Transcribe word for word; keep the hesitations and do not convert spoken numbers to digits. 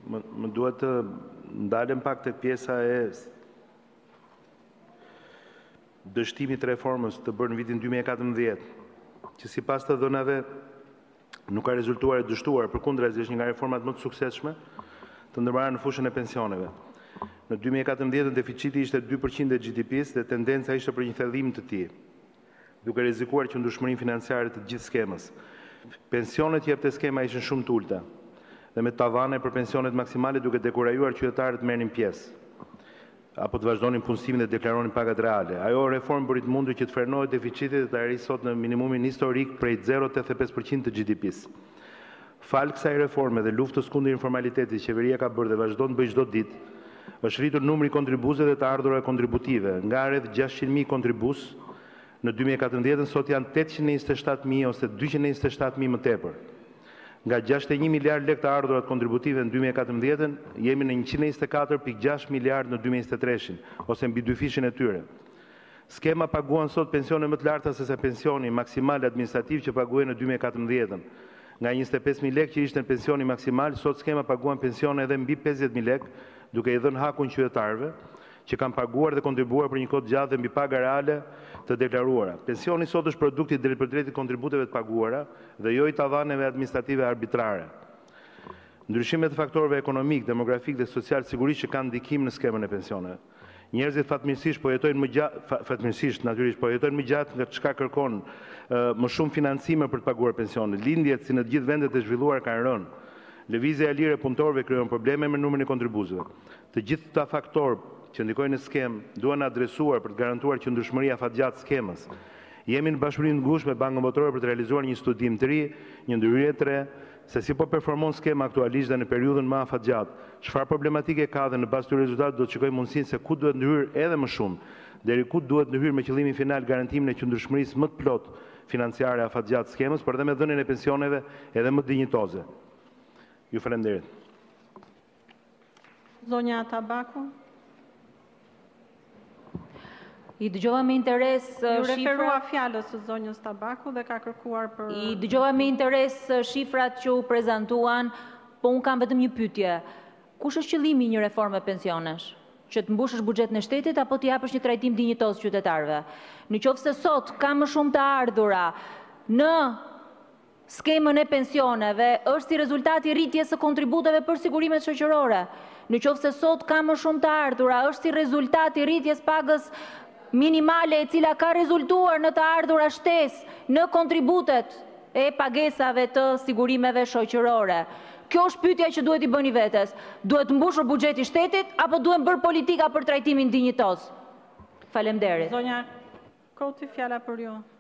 Më, më duhet të ndalem pak tek pjesa e dështimit të reformës të bërë në vitin dy mijë e katërmbëdhjetë, që sipas të dhënave nuk ka rezultuar e dështuar, përkundrazi është një nga reformat më të suksesshme të ndërmarrë në fushën e pensioneve. Në dy mijë e katërmbëdhjetë deficiti ishte dy përqind e G D P-s dhe tendenca ishte për një thellim të tij, duke rrezikuar qëndrueshmërinë financiare të gjithë skemës. Pensionet që jepte skema ishin shumë të ulta dhe me tavane për pensionet maksimale, duke dekurajuar qytetarët të merrnin pjesë apo të vazhdonin punësimin dhe deklaronin pagat reale. Ajo reformë bëri të mundur që të frenohet deficitit dhe të arrijë sot në minimumin historik prej zero virgulë tetëdhjetë e pesë përqind të G D P-s. Fal kësaj reforme dhe luftës kundër informalitetit, qeveria ka bërë dhe vazhdon të bëjë çdo ditë, është rritur numri i kontribuzëve dhe të ardhurave kontributive, nga rreth gjashtëqind mijë kontribus në dy mijë e katërmbëdhjetë sot janë tetëqind e njëzet e shtatë mijë ose dyqind e njëzet e shtatë mijë më tepër. Nga gjashtëdhjetë e një miliard lekë të ardhurat kontributive në dy mijë e katërmbëdhjetë, jemi në njëqind e njëzet e katër pikë gjashtë miliard në dy mijë e njëzet e tre, ose mbi dyfishin e tyre. Skema paguan sot pensione më të larta se sa pensioni maksimal administrativ që paguhen në dy mijë e katërmbëdhjetë. Nga njëzet e pesë mijë lekë që ishte në pensioni maksimal, sot skema paguan pensione edhe mbi pesëdhjetë mijë lekë, duke i dhënë hakun qytetarëve që kanë paguar dhe kontribuar për një kohë të gjatë dhe mbi paga reale të deklaruara. Pensioni sot është produkti drejt për drejt i kontributeve të paguara dhe jo i tavaneve administrative arbitrare. Ndryshimet e faktorëve ekonomik, demografik dhe social sigurisht që kanë ndikim në skemën e pensioneve. Njerëzit fatmirësisht po jetojnë më gjatë, fatmirësisht natyrisht po jetojnë më gjatë nga çka kërkon më shumë financime për të paguar pensionet. Lindjet si në të gjithë vendet e zhvilluara kanë rënë. Lëvizja e lirë e punëtorëve krijon probleme me numrin e kontribuzëve. Të gjithë këta faktorë që ndikojnë në skemë duhen adresuar për të garantuar qëndrueshmëri afatgjatë skemës. Jemi në bashkëpunim të ngushtë me Bankën Botërore për të realizuar një studim të ri, një ndërhyrje të re, se si po performon skema aktualisht dhe në periudhën më afatgjatë, çfarë problematike ka dhe në bazë të rezultateve do të shikojmë mundësinë se ku duhet ndërhyrë edhe më shumë, deri ku duhet ndërhyrë me qëllimin final garantimin e qëndrueshmërisë më të plot financiare afatgjatë skemës, por edhe me dhënien e pensioneve edhe më dinjitoze. Ju falenderit. Zonja Tabaku. I dëgjova me interes Ju shifra... referua fjalës së zonjës Tabaku dhe ka kërkuar për... I dëgjova me interes shifrat që u prezentuan, po unë kam vetëm një pyetje. Kush është qëllimi i një reforme pensionesh? Që të mbushësh buxhetin e shtetit apo të japësh një trajtim dinjitos qytetarëve? Në qoftë se sot ka më shumë të ardhura në skemën e pensioneve, është si rezultati i rritjes së kontributeve për sigurimet shoqërore. Në qoftë se sot ka më shumë të ardhura, është si rezultati i rritjes pagës minimale e cila ka rezultuar në të ardhura shtesë në kontributet e pagesave të sigurimeve shoqërore. Kjo është pyetja që duhet i bëni vetes. Duhet mbushur buxheti i shtetit apo duhet bërë politika për trajtimin dinjitos? Faleminderit. Zonja Koti, fjala për ju.